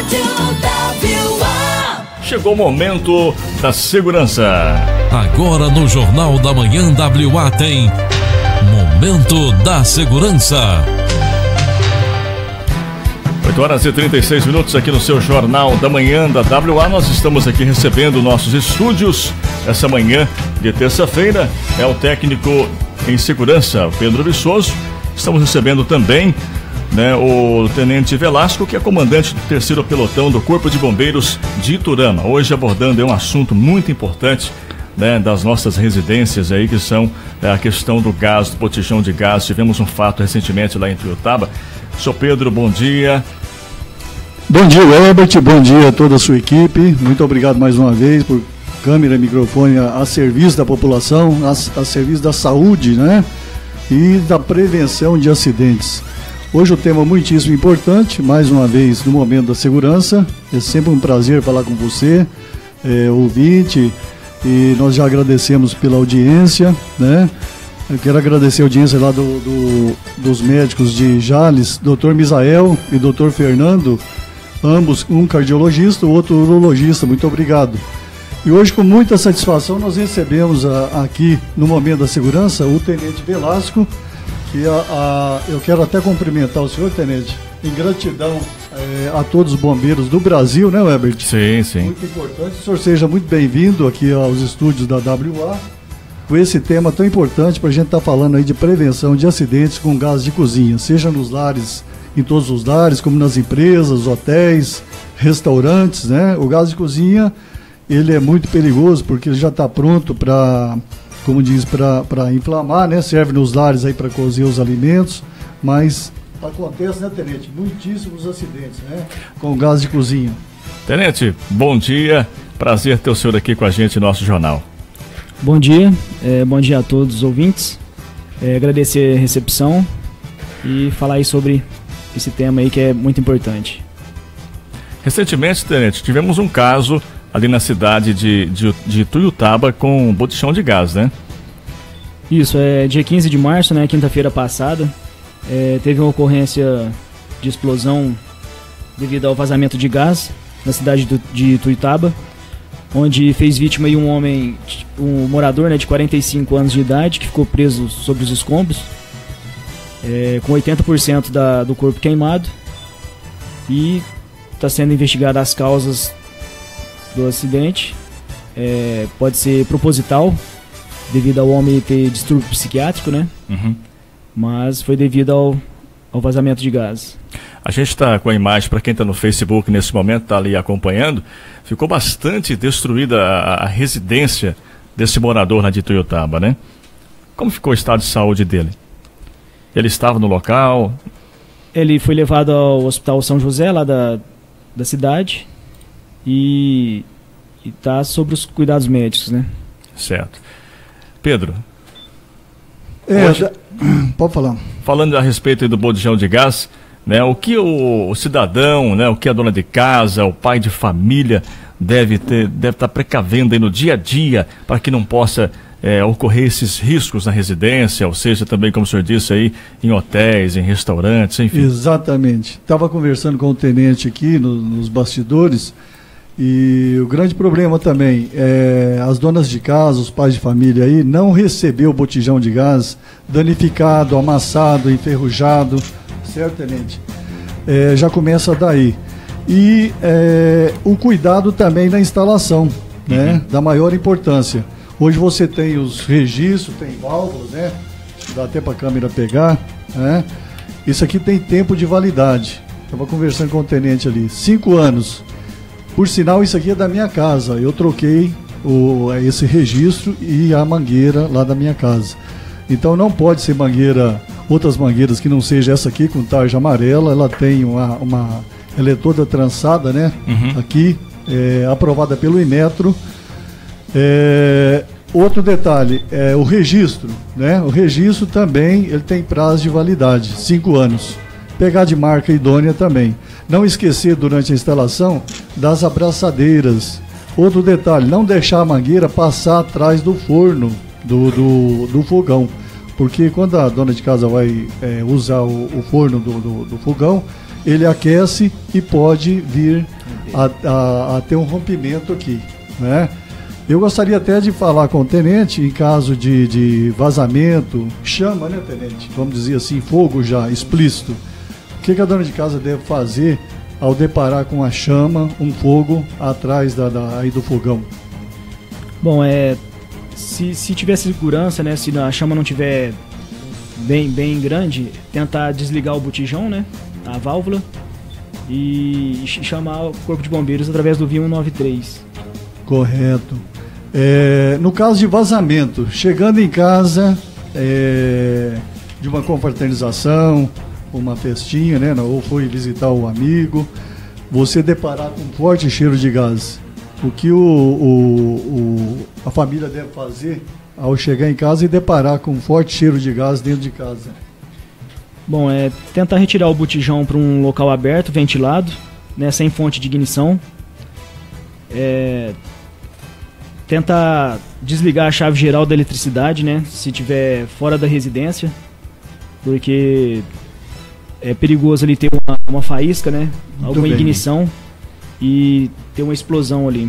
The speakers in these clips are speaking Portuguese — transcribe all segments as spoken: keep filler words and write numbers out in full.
W A. Chegou o momento da segurança. Agora no Jornal da Manhã W A tem Momento da Segurança. oito horas e trinta e seis minutos aqui no seu Jornal da Manhã da W A. Nós estamos aqui recebendo nossos estúdios essa manhã de terça-feira. É o técnico em segurança, Pedro Viçoso. Estamos recebendo também, né, o Tenente Velasco, que é comandante do terceiro pelotão do Corpo de Bombeiros de Iturama. Hoje abordando um assunto muito importante, né, das nossas residências aí, que são é, a questão do gás, do botijão de gás. Tivemos um fato recentemente lá em Tuiutaba. Senhor Pedro, bom dia. Bom dia, Herbert, bom dia a toda a sua equipe. Muito obrigado mais uma vez por câmera e microfone a, a serviço da população, a, a serviço da saúde, né? E da prevenção de acidentes. Hoje o tema é muitíssimo importante, mais uma vez no momento da segurança. É sempre um prazer falar com você, é, ouvinte, e nós já agradecemos pela audiência, né? Eu quero agradecer a audiência lá do, do, dos médicos de Jales, doutor Misael e doutor Fernando, ambos, um cardiologista, o outro urologista. Muito obrigado. E hoje, com muita satisfação, nós recebemos a, aqui, no Momento da Segurança, o Tenente Velasco, que a, a, eu quero até cumprimentar o senhor, Tenente, em gratidão é, a todos os bombeiros do Brasil, né, Herbert? Sim, sim. Muito importante. O senhor seja muito bem-vindo aqui aos estúdios da W A, com esse tema tão importante para a gente estar tá falando aí de prevenção de acidentes com gás de cozinha, seja nos lares, em todos os lares, como nas empresas, hotéis, restaurantes, né? O gás de cozinha, ele é muito perigoso porque ele já está pronto para, como diz, para inflamar, né? Serve nos lares aí para cozer os alimentos, mas acontece, né, Tenente? Muitíssimos acidentes, né? Com o gás de cozinha. Tenente, bom dia. Prazer ter o senhor aqui com a gente no nosso jornal. Bom dia, é, bom dia a todos os ouvintes. É, agradecer a recepção e falar aí sobre esse tema aí que é muito importante. Recentemente, Tenente, tivemos um caso ali na cidade de, de, de Tuiutaba com botijão de gás, né? Isso, é dia quinze de março, né, quinta-feira passada, é, teve uma ocorrência de explosão devido ao vazamento de gás na cidade do, de Tuiutaba, onde fez vítima aí um homem, um morador, né, de quarenta e cinco anos de idade, que ficou preso sobre os escombros, é, com oitenta por cento da, do corpo queimado, e está sendo investigada as causas do acidente. É, pode ser proposital, devido ao homem ter distúrbio psiquiátrico, né? Uhum. Mas foi devido ao, ao vazamento de gás. A gente está com a imagem, para quem está no Facebook nesse momento, está ali acompanhando, ficou bastante destruída a, a residência desse morador lá de Tuiutaba, né? Como ficou o estado de saúde dele? Ele estava no local? Ele foi levado ao Hospital São José, lá da, da cidade, e está sob os cuidados médicos, né? Certo. Pedro? É, hoje, da... Pode falar. Falando a respeito do botijão de gás, né, o que o, o cidadão, né, o que a dona de casa, o pai de família deve ter, deve estar precavendo aí no dia a dia para que não possa é, ocorrer esses riscos na residência, ou seja, também, como o senhor disse aí, em hotéis, em restaurantes, enfim. Exatamente. Estava conversando com o tenente aqui no, nos bastidores, e o grande problema também é as donas de casa, os pais de família aí, não receber o botijão de gás danificado, amassado, enferrujado, certo, tenente? É, já começa daí. E é, o cuidado também na instalação, né? Da maior importância. Hoje você tem os registros, tem válvulas, né? Dá até para a câmera pegar, né? Isso aqui tem tempo de validade. Estava conversando com o tenente ali, cinco anos. Por sinal, isso aqui é da minha casa. Eu troquei o, esse registro e a mangueira lá da minha casa. Então não pode ser mangueira, outras mangueiras que não seja essa aqui com tarja amarela. Ela tem uma, uma ela é toda trançada, né? Uhum. Aqui, é, aprovada pelo Inmetro. É, outro detalhe, é o registro, né? O registro também ele tem prazo de validade, cinco anos. Pegar de marca idônea também. Não esquecer durante a instalação das abraçadeiras. Outro detalhe, não deixar a mangueira passar atrás do forno, do, do, do fogão. Porque quando a dona de casa vai é, usar o, o forno do, do, do fogão, ele aquece e pode vir a, a, a ter um rompimento aqui, né? Eu gostaria até de falar com o tenente em caso de, de vazamento, chama, né, tenente? Vamos dizer assim, fogo já explícito. O que, que a dona de casa deve fazer ao deparar com a chama, um fogo atrás da, da, aí do fogão? Bom, é, se, se tiver segurança, né, se a chama não tiver bem, bem grande, tentar desligar o botijão, né, a válvula, e chamar o corpo de bombeiros através do V cento e noventa e três. Correto. É, no caso de vazamento, chegando em casa é, de uma confraternização, uma festinha, né, ou foi visitar o amigo, você deparar com um forte cheiro de gás, o que o, o, o, a família deve fazer ao chegar em casa e deparar com um forte cheiro de gás dentro de casa? Bom, é tentar retirar o botijão para um local aberto, ventilado, né, sem fonte de ignição. É, tentar desligar a chave geral da eletricidade, né, se tiver fora da residência, porque é perigoso ali ter uma, uma faísca, né, Muito alguma bem. ignição e ter uma explosão ali.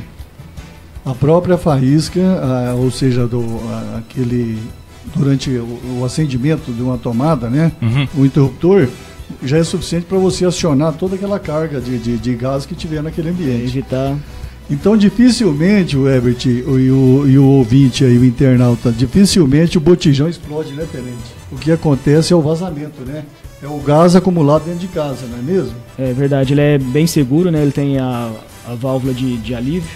A própria faísca, ah, ou seja, do, ah, aquele, durante o, o acendimento de uma tomada, né, Uhum. o interruptor, já é suficiente para você acionar toda aquela carga de, de, de gás que tiver naquele É, ambiente. evitar. Então, dificilmente, o Herbert e o, e o ouvinte aí, o internauta, dificilmente o botijão explode, né, tenente? O que acontece é o vazamento, né? É o gás acumulado dentro de casa, não é mesmo? É verdade, ele é bem seguro, né, ele tem a, a válvula de, de alívio.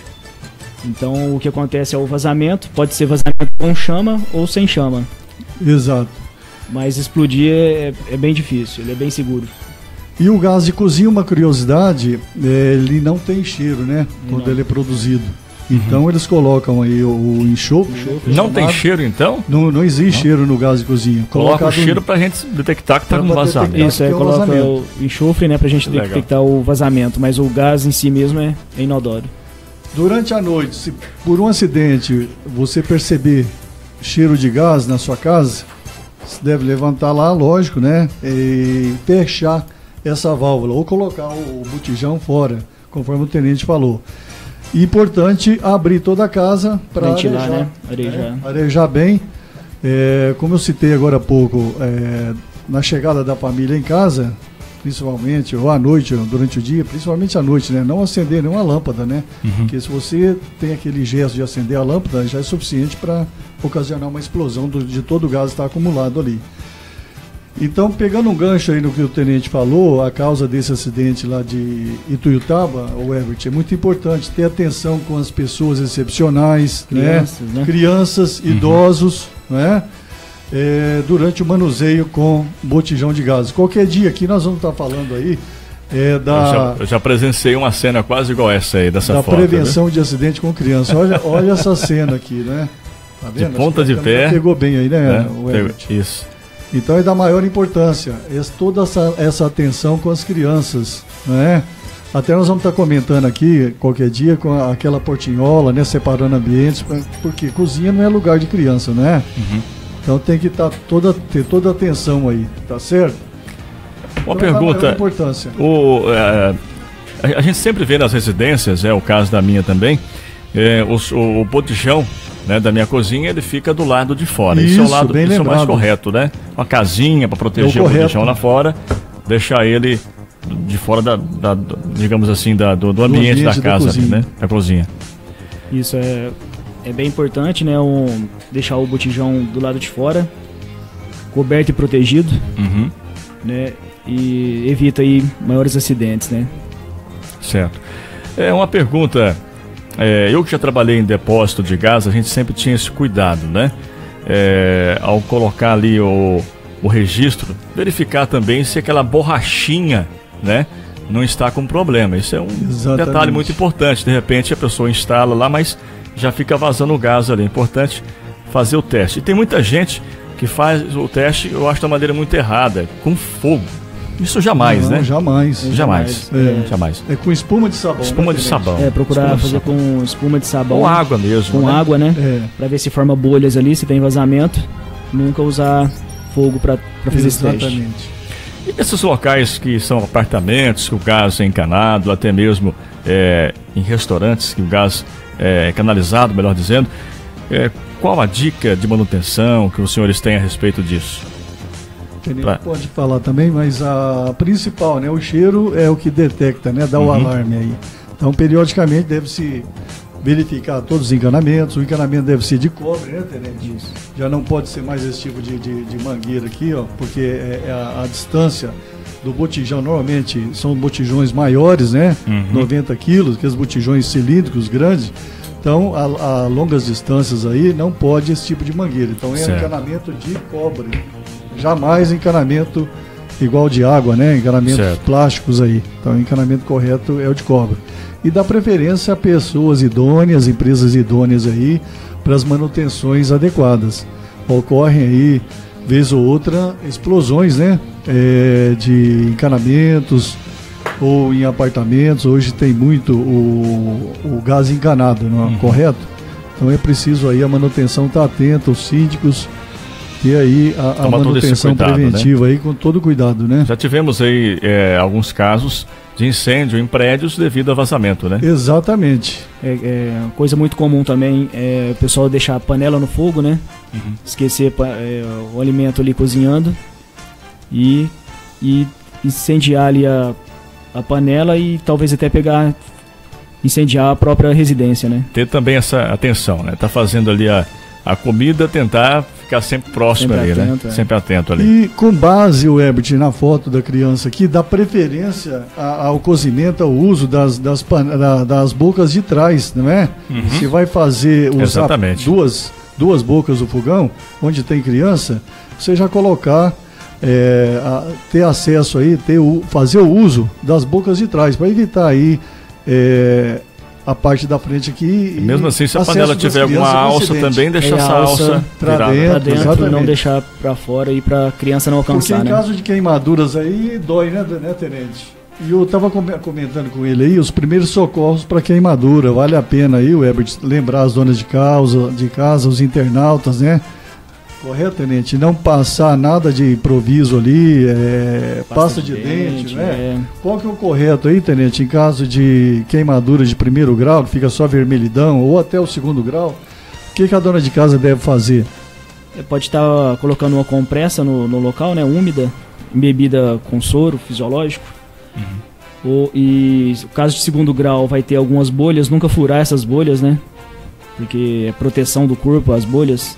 Então o que acontece é o vazamento, pode ser vazamento com chama ou sem chama. Exato. Mas explodir é, é bem difícil, ele é bem seguro. E o gás de cozinha, uma curiosidade, é, ele não tem cheiro, né? Quando Não. ele é produzido. Então eles colocam aí o, o enxofre. Enxofre. Não tem chamado- cheiro, então? Não, não existe cheiro no gás de cozinha. Coloca o Colocado cheiro pra gente detectar que tá Pra com bater vazamento. teclado. Isso, é, que é o coloca vazamento. o enxofre, né, pra gente Legal. detectar o vazamento, mas o gás em si mesmo é, é inodoro. Durante a noite, se por um acidente você perceber cheiro de gás na sua casa, você deve levantar lá, lógico, né? E fechar essa válvula ou colocar o botijão fora, conforme o tenente falou. E importante abrir toda a casa para Ventilar, arejar, né? Arejar. né? Arejar bem. É, como eu citei agora há pouco, é, na chegada da família em casa, principalmente, ou à noite, ou durante o dia, principalmente à noite, né? Não acender nenhuma lâmpada, né? Porque se você tem aquele gesto de acender a lâmpada, já é suficiente para ocasionar uma explosão do, de todo o gás que está acumulado ali. Então, pegando um gancho aí no que o tenente falou, a causa desse acidente lá de Ituiutaba, o Herbert, é muito importante ter atenção com as pessoas excepcionais, Crianças, né? né? Crianças, idosos, né? É, durante o manuseio com botijão de gás. Qualquer dia aqui nós vamos estar falando aí é, Eu da, já, eu já presenciei uma cena quase igual essa aí, dessa da foto. prevenção de acidente com criança. Olha, olha essa cena aqui, né? Tá De vendo? ponta Acho que de a câmera pé. pegou bem aí, né, Né? o Herbert? Isso. Então é da maior importância esse, toda essa, essa atenção com as crianças, né? Até nós vamos estar comentando aqui qualquer dia com a- aquela portinhola, né? Separando ambientes, pra- porque cozinha não é lugar de criança, né? Uhum. Então tem que tá toda, ter toda a atenção aí, tá certo? Uma Então, é da maior pergunta. importância. O, é, a, a gente sempre vê nas residências, é o caso da minha também, é, os- o, o botijão, né, da minha cozinha, ele fica do lado de fora. Isso, é o Isso, lado bem isso é o mais lembrado. correto, né? Uma casinha para proteger É o o correto. botijão lá fora, deixar ele de fora da, da- da- digamos assim, da- do, do ambiente, ambiente da da casa, ali, cozinha. né? Da cozinha. Isso é, é bem importante, né? Um, deixar o botijão do lado de fora, coberto e protegido, Uhum. né? E evita aí maiores acidentes, né? Certo. É uma pergunta. é, eu que já trabalhei em depósito de gás, a gente sempre tinha esse cuidado, né? É, ao colocar ali o, o registro, verificar também se aquela borrachinha, né, não está com problema. Isso é um Exatamente. detalhe muito importante. De repente a pessoa instala lá, mas já fica vazando o gás ali. É importante fazer o teste. E tem muita gente que faz o teste, eu acho, de uma maneira muito errada, com fogo. Isso jamais, Não, né? Jamais. Jamais. É. Jamais. É com espuma de sabão. Espuma né, de tenente? sabão. É, procurar Espuma de fazer sabão. com espuma de sabão. Com água mesmo. Com né? água, né? É. Pra ver se forma bolhas ali, se tem vazamento. Nunca usar fogo pra, pra fazer esse teste. Exatamente. E esses locais que são apartamentos, que o gás é encanado, até mesmo é, em restaurantes que o gás é canalizado, melhor dizendo, é, qual a dica de manutenção que os senhores têm a respeito disso? Pra... Pode falar também, mas a principal, né, o cheiro é o que detecta, né, dá o uhum. alarme aí. Então, periodicamente deve-se verificar todos os encanamentos. O encanamento deve ser de cobre, né, Tenente? Isso. Já não pode ser mais esse tipo de, de, de mangueira aqui, ó, porque é, é a, a distância do botijão, normalmente são botijões maiores, né, uhum. noventa quilos, aqueles botijões cilíndricos grandes. Então, a, a longas distâncias aí não pode esse tipo de mangueira. Então, é certo. encanamento de cobre. Jamais encanamento igual de água, né? Encanamentos certo. plásticos aí. Então, o encanamento correto é o de cobre. E dá preferência a pessoas idôneas, empresas idôneas aí, para as manutenções adequadas. Ocorrem aí, vez ou outra, explosões, né? É, de encanamentos ou em apartamentos. Hoje tem muito o, o gás encanado, não é uhum. correto? Então, é preciso aí a manutenção estar atenta, os síndicos... E aí a, a manutenção cuidado, preventiva, né? Aí com todo cuidado, né? Já tivemos aí é, alguns casos de incêndio em prédios devido a vazamento, né? Exatamente. É, é coisa muito comum também é o pessoal deixar a panela no fogo, né? Uhum. Esquecer é, o alimento ali cozinhando e, e incendiar ali a, a panela e talvez até pegar, incendiar a própria residência, né? Ter também essa atenção, né? Tá fazendo ali a, a comida, tentar ficar sempre próximo sempre ali, atento, né? É. Sempre atento ali. E com base, o Herbert, na foto da criança aqui, dá preferência ao cozimento, ao uso das, das, das, das bocas de trás, não é? Uhum. Se vai fazer usar duas, duas bocas do fogão, onde tem criança, você já colocar, é, a, ter acesso aí, ter o, fazer o uso das bocas de trás, para evitar aí é, a parte da frente aqui. E mesmo assim, se a panela tiver alguma alça também, deixar essa alça para dentro, dentro não deixar para fora e para a criança não alcançar. Porque em né? caso de queimaduras aí, dói, né, né, Tenente? E eu estava comentando com ele aí, os primeiros socorros para queimadura, vale a pena aí, o Herbert, lembrar as donas de casa, de casa, os internautas, né? Correto, Tenente? Não passar nada de improviso ali, é, pasta, pasta de, de dente, dente, né? É. Qual que é o correto aí, Tenente, em caso de queimadura de primeiro grau, que fica só vermelhidão, ou até o segundo grau, o que, que a dona de casa deve fazer? Pode estar colocando uma compressa no, no local, né, úmida, embebida com soro fisiológico. Uhum. Ou, e no caso de segundo grau vai ter algumas bolhas, nunca furar essas bolhas, né? Porque é proteção do corpo, as bolhas.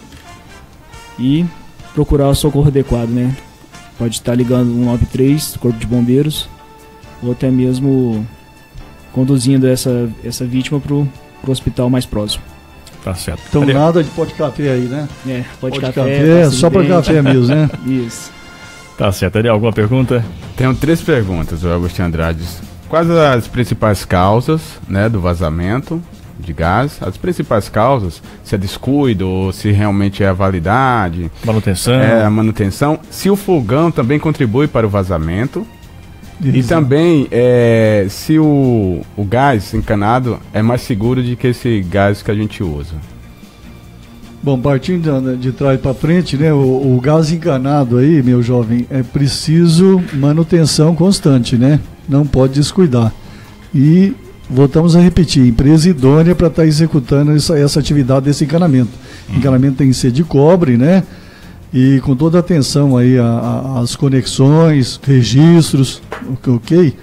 E procurar o socorro adequado, né? Pode estar ligando um nove três, Corpo de Bombeiros, ou até mesmo conduzindo essa, essa vítima para o hospital mais próximo. Tá certo. Então Valeu. Nada de pó de café aí, né? É, pó de, pó de café, café só para café mesmo, né? Isso. Tá certo. Ariel, alguma pergunta? Tenho três perguntas, o Agostinho Andrade. Quais as principais causas, né, do vazamento de gás? As principais causas, se é descuido ou se realmente é a validade, manutenção, é a manutenção, se o fogão também contribui para o vazamento. Isso. E também é, se o, o gás encanado é mais seguro do que esse gás que a gente usa. Bom, partindo de, de trás para frente, né, o, o gás encanado aí, meu jovem, é preciso manutenção constante, né? Não pode descuidar. E voltamos a repetir, empresa idônea para estar tá executando essa, essa atividade desse encanamento. Hum. Encanamento tem que ser de cobre, né? E com toda a atenção aí às conexões, registros, ok?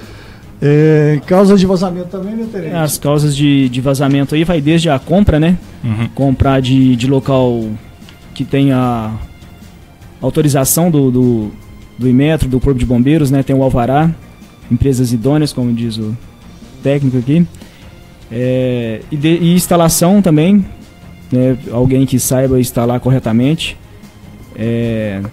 É, causas de vazamento também, né, Tenente? As causas de, de vazamento aí vai desde a compra, né? Uhum. Comprar de, de local que tenha autorização do, do, do Inmetro, do Corpo de Bombeiros, né? Tem o alvará, empresas idôneas, como diz o técnico aqui. É, e, de, e instalação também, né? Alguém que saiba instalar corretamente. É,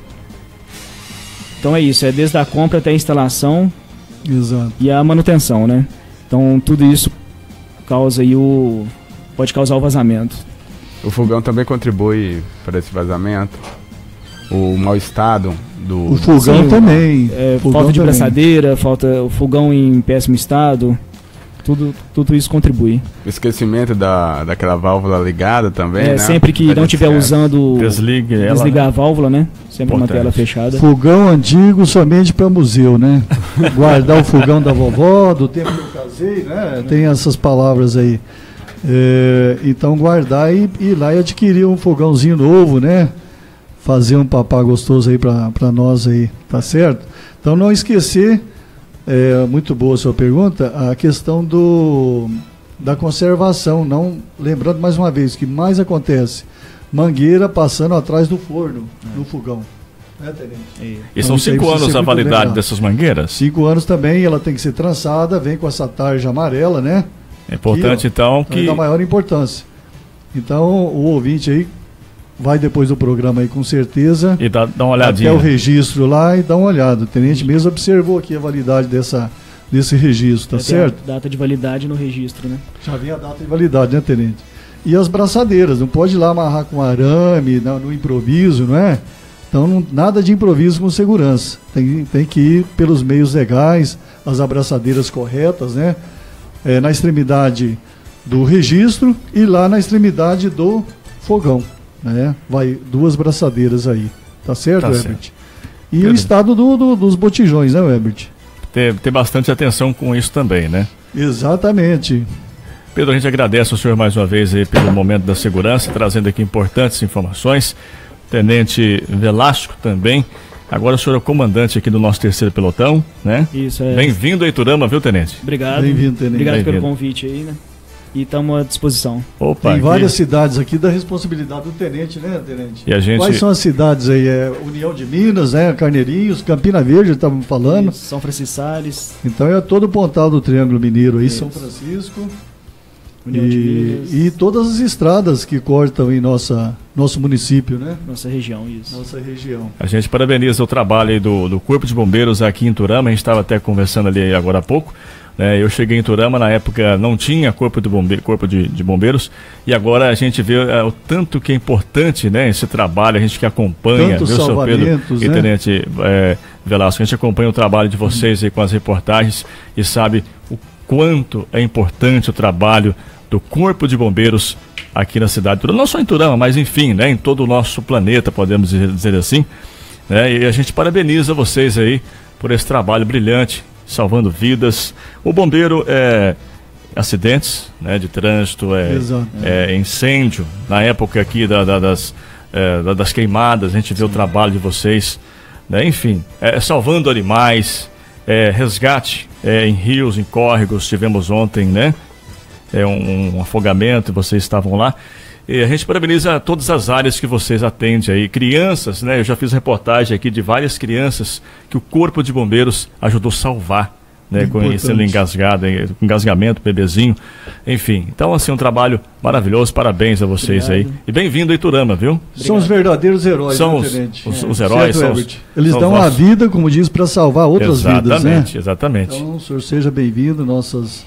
então é isso, é desde a compra até a instalação. Exato. E a manutenção, né? Então tudo isso causa aí o pode causar o vazamento. O fogão também contribui para esse vazamento? O mau estado do... O fogão Sim, também. É, fogão falta de também. braçadeira, falta o fogão em péssimo estado. tudo, tudo isso contribui. O esquecimento da, daquela válvula ligada também, é, né? Sempre que Vai não estiver usando, Desligue ela, desligar né? a válvula, né? Sempre Importante. manter ela fechada. Fogão antigo somente para museu, né? Guardar o fogão da vovó, do tempo que eu casei, né? Tem essas palavras aí. É, então guardar e ir lá e adquirir um fogãozinho novo, né? Fazer um papá gostoso aí para nós aí, tá certo? Então não esquecer, é muito boa a sua pergunta, a questão do, da conservação, não, lembrando mais uma vez, o que mais acontece, mangueira passando atrás do forno, do fogão. Né, tenente? E são Então, cinco anos a validade bem, dessas mangueiras? Cinco anos também, ela tem que ser trançada, vem com essa tarja amarela, né? É importante, Aqui, então, então que... é da maior importância. Então, o ouvinte aí vai depois do programa aí com certeza. E dá, dá uma olhadinha. Até o registro lá e dá uma olhada. O tenente mesmo observou aqui a validade dessa, desse registro, tá Já tem a certo? data de validade no registro, né? Já vem a data de validade, né, tenente? E as braçadeiras, não pode ir lá amarrar com arame, no, no improviso, não é? Então, não, nada de improviso com segurança. Tem, tem que ir pelos meios legais, as abraçadeiras corretas, né? É, na extremidade do registro e lá na extremidade do fogão. Né? Vai duas braçadeiras aí, tá certo, Tá Herbert? certo. E Pedro. o estado do, do, dos botijões, né, Herbert? Ter, ter bastante atenção com isso também, né? Exatamente. Pedro, a gente agradece ao senhor mais uma vez aí pelo momento da segurança, trazendo aqui importantes informações. Tenente Velasco também. Agora o senhor é o comandante aqui do nosso terceiro pelotão, né? Isso, é. Bem-vindo a Iturama, viu, tenente? Obrigado. Bem-vindo, tenente. Obrigado Bem-vindo. pelo convite aí, né? E estamos à disposição. Opa, Tem aqui- várias cidades aqui da responsabilidade do tenente, né, tenente? E a gente- Quais são as cidades aí? É União de Minas, né? Carneirinhos, Campina Verde, estávamos falando. Isso, São Francisco Salles, Então é todo o pontal do Triângulo Mineiro aí, Isso. São Francisco. União de Minas, E, e todas as estradas que cortam em nossa, nosso município, né? nossa região, isso. Nossa região. A gente parabeniza o trabalho aí do, do Corpo de Bombeiros aqui em Iturama. A gente estava até conversando ali agora há pouco. Né? Eu cheguei em Iturama, na época não tinha Corpo de, bombe corpo de, de Bombeiros. E agora a gente vê é, o tanto que é importante, né, esse trabalho, a gente que acompanha, Tantos viu, senhor Pedro salvamentos, e né? Tenente é, Velasco, a gente acompanha o trabalho de vocês aí com as reportagens e sabe o quanto é importante o trabalho do Corpo de Bombeiros aqui na cidade de Iturama, não só em Iturama, mas enfim, né, em todo o nosso planeta, podemos dizer assim, né, e a gente parabeniza vocês aí por esse trabalho brilhante, salvando vidas. O bombeiro é acidentes, né, de trânsito, é, Exato. é incêndio, na época aqui da, da, das, é, da- das queimadas, a gente vê o trabalho de vocês, né, enfim, é, salvando animais, é, resgate é, em rios, em córregos, tivemos ontem, né, é um, um afogamento, vocês estavam lá. E a gente parabeniza todas as áreas que vocês atendem aí. Crianças, né? Eu já fiz reportagem aqui de várias crianças que o Corpo de Bombeiros ajudou a salvar, né? Com Importante. sendo engasgado, em- com engasgamento, bebezinho. Enfim, então assim, um trabalho maravilhoso. Parabéns a vocês Obrigado. aí. E bem-vindo a Iturama, viu? São os verdadeiros heróis, São né, os, tenente? os, É. os heróis. Certo, São os, Herbert? Eles são dão os a nossos- vida, como diz, para salvar outras vidas, né? Exatamente, exatamente. Então, o senhor seja bem-vindo, nossas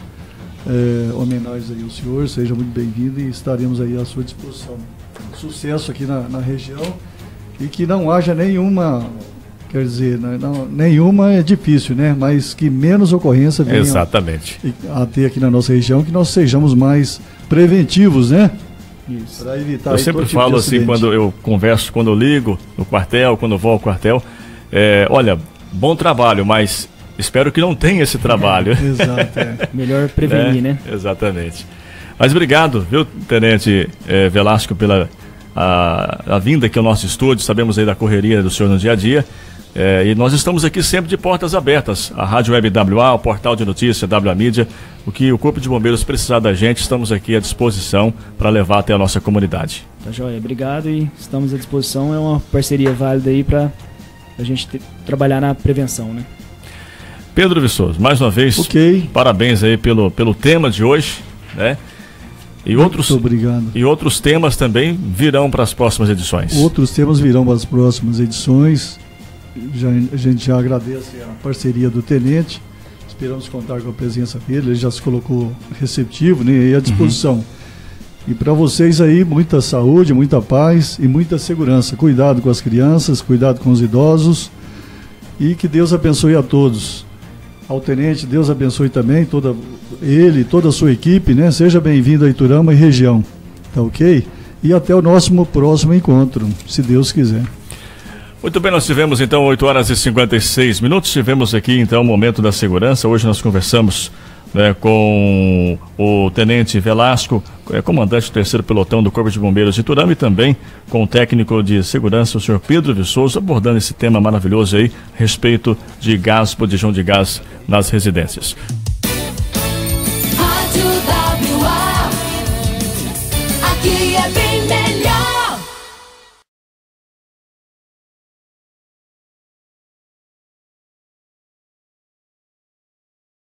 é, homenagens aí ao senhor, seja muito bem-vindo e estaremos aí à sua disposição. Sucesso aqui na, na região e que não haja nenhuma, quer dizer, né, não, nenhuma é difícil, né? Mas que menos ocorrência venha Exatamente. a ter aqui na nossa região, que nós sejamos mais preventivos, né? Isso. Para evitar Eu aí sempre todo tipo falo de assim, acidente. quando eu converso, quando eu ligo no quartel, quando eu vou ao quartel, é, olha, bom trabalho, mas espero que não tenha esse trabalho. Exato, é. Melhor prevenir, né? Exatamente. Mas obrigado, viu, Tenente eh, Velasco, pela a, a vinda aqui ao nosso estúdio. Sabemos aí da correria do senhor no dia a dia. Eh, e nós estamos aqui sempre de portas abertas. A Rádio Web W A, o portal de notícias W A Mídia. O que o Corpo de Bombeiros precisar da gente, estamos aqui à disposição para levar até a nossa comunidade. Tá joia, obrigado e estamos à disposição. É uma parceria válida aí para a gente ter- trabalhar na prevenção, né? Pedro Viçoso, mais uma vez, Ok. parabéns aí pelo, pelo tema de hoje, né? E outros, Muito obrigado. e outros temas também virão para as próximas edições. Outros temas virão para as próximas edições. Já, a gente já agradece a parceria do tenente. Esperamos contar com a presença dele. Ele já se colocou receptivo, né, e à disposição. E para vocês aí, muita saúde, muita paz e muita segurança. Cuidado com as crianças, cuidado com os idosos. E que Deus abençoe a todos. ao tenente, Deus abençoe também toda, ele, toda a sua equipe, né? Seja bem-vindo a Iturama e região, tá ok? E até o nosso próximo encontro, se Deus quiser. Muito bem, nós tivemos então oito horas e cinquenta e seis minutos, tivemos aqui então o Momento da Segurança. Hoje nós conversamos, né, com o Tenente Velasco, é, comandante do terceiro pelotão do Corpo de Bombeiros de Iturama, e também com o técnico de segurança, o senhor Pedro Viçoso, abordando esse tema maravilhoso aí, respeito de gás, botijão de gás nas residências. Rádio W A, aqui é bem melhor.